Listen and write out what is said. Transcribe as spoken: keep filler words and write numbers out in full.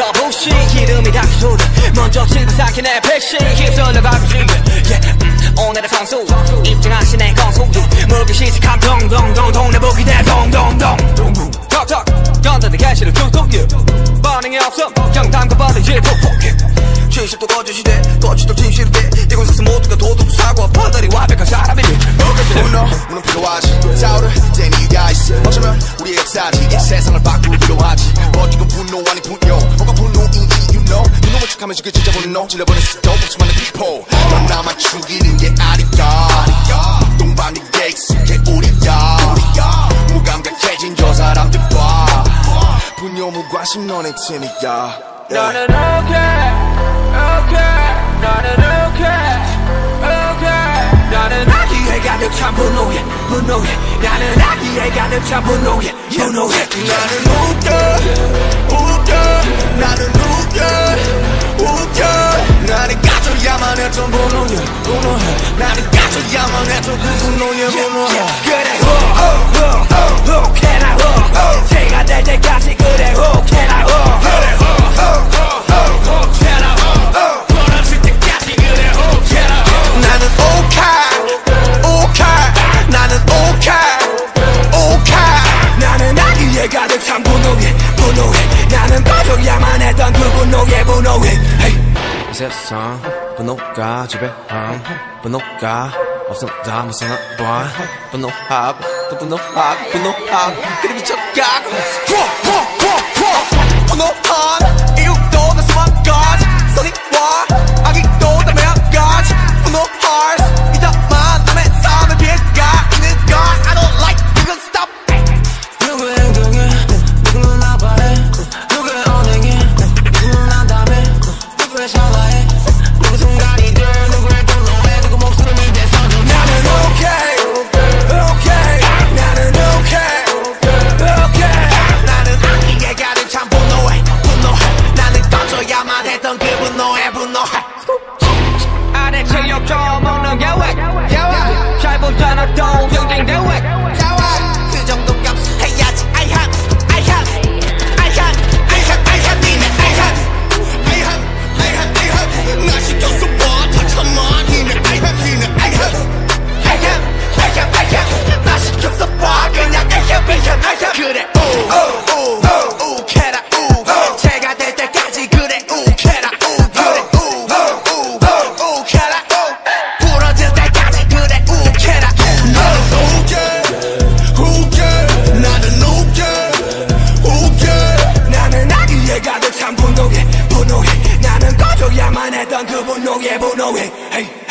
더 부신 기름이 닿기 소리 먼저 질투삼킨 내 패시 휩쓸려 가고 지금 yeah, 음, 오늘의 방송 입증하신 내 건소 물기 시작함 동동동 동네 보기 내 동동동 턱턱 건드는 개시를 툭툭 반응이 없어 경담과 버리지 폭폭 진실도 거짓이돼 거짓도 진실이돼 이곳에서 모두가 도둑 사고 퍼들이 완벽한 사람이니 분노 문은 필요하지 싸우를 땐 이유가 있어 어쩌면 우리의 역사지 이 세상을 바꾸기로 하지 버티건 분노 아니 분노 뭐가 분노인 이유 know 분노만 척하면서 그 진짜 분노 질러버린 수도 없지만은 people 넌 나만 죽이는 게 아니야 동방에게 익숙해 우리야 무감각해진 저 사람들과 분노 무관심 너네 팀이야 너는 okay okay 너는 okay okay 나는 아기에 가득 찬 분노에 분노에 나는 아기에 가득 찬 분노에 분노에 나는 웃겨 웃겨 나는 웃겨 웃겨 나는 가져야만 했던 분노에 분노에 나는 가져야만 했던 그 분노에 분노에 그래 호 혹해나 호 제가 될 때까지 그래 혹해나 호 그래 혹해나 호 벌어질 때까지 그래 혹해나 호 나는 오케이 오케이 나는 오케이 오케이 나는 아기에 가득 찬 분노에 분노에 나는 꺼져야만 했던 그 분노에 분노에 hey. 이 세상 분노가 지배함 분노가 없어 다 무서워 분노하고 또 분노하고 분노하고 그래 미쳐가고 분노한 이유도 다 소망까지 선의와 악의도 다 매한까지 분노할 수 있다만 남의 삶을 피해가 있는 걸 I don't like 이건 stop 누구의 행동에 누구는 아파해 누구의 언행에 누구는 안담해 누구의 샤라해 누구 순간이들 누구의 분노에 누구 목숨을 대서도 나는 okay okay 나는 okay okay 나는 아기에 가득 찬 분노에 분노해 나는 꺼져야만 했던 그 분노에 분노해 아래 체력 좀 먹는 계획 잘 보잖아 또 경쟁 대회 그 정도 값 해야지 I have I have I have I have I have 니네 I have I have I have I have 나 시켰어 봐 다참아 니네 I have 니네 I have I have I have I have 나 시켰어 봐 그냥 I have I have I have 그래 오오오 우케라 우 제가 될 때까지 그래 우케라 우 그래 오오오 우케라 우 부러질 때까지 그래 우케라 나는 우케 우케 나는 우케 우케 나는 아기에 가득 찬 분노에 분노에 나는 꺼져야만 했던 그 분노에 분노에 hey.